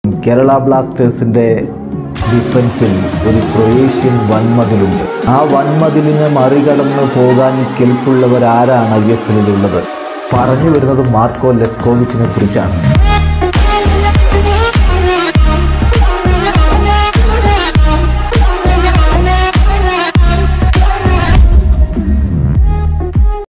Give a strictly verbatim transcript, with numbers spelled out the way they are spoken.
കേരള ബ്ലാസ്റ്റേഴ്സിൻ്റെ ഡിഫൻസിൽ ഒരു ക്രൊയേഷ്യൻ വൻമതിലുണ്ട്. ആ വൻമതിലിനെ മറികടന്ന് പോകാൻ കെൽപ്പുള്ളവരാരാണ് ഐ എസ് എല്ലിലുള്ളത്? പറഞ്ഞു വരുന്നത് മാർക്കോ ലെസ്കോവിച്ചിനെ കുറിച്ചാണ്.